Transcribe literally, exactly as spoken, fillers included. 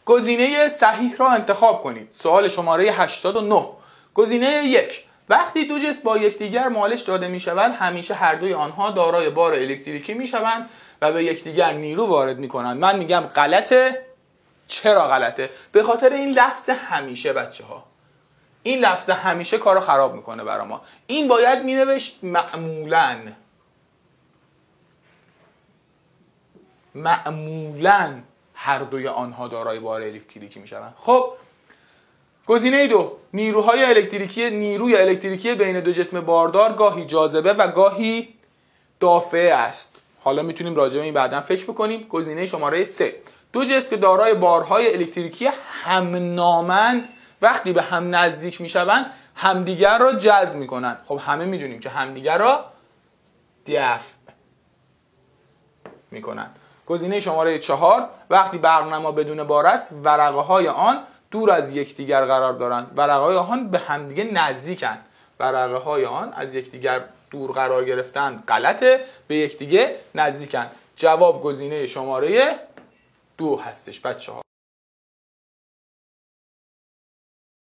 گزینه صحیح را انتخاب کنید. سوال شماره هشتاد و نه. گزینه یک: وقتی دو جسم با یکدیگر مالش داده میشوند همیشه هر دوی آنها دارای بار الکتریکی میشوند و به یکدیگر نیرو وارد میکنند. من میگم غلطه. چرا غلطه؟ به خاطر این لفظ همیشه بچه ها. این لفظ همیشه کارو خراب میکنه برا ما. این باید مینوشت معمولاً. معمولاً هر دوی آنها دارای بار الکتریکی میشوند. خب گزینه دو: نیروهای الکتریکی نیروی الکتریکی بین دو جسم باردار گاهی جاذبه و گاهی دافعه است. حالا میتونیم راجع به این بعداً فکر بکنیم. گزینه شماره سه: دو جسم که دارای بارهای الکتریکی همنامند وقتی به هم نزدیک میشوند همدیگر را جذب میکنند. خب همه میدونیم که همدیگر را دفع میکنند. گزینه شماره چهار: وقتی برقنما بدون بار است ورقه های آن دور از یکدیگر قرار دارند. ورقه های آن به همدیگه نزدیکند. ورقه های آن از یکدیگر دور قرار گرفتن غلطه، به یکدیگه نزدیکند. جواب گزینه شماره دو هستش بچه ها.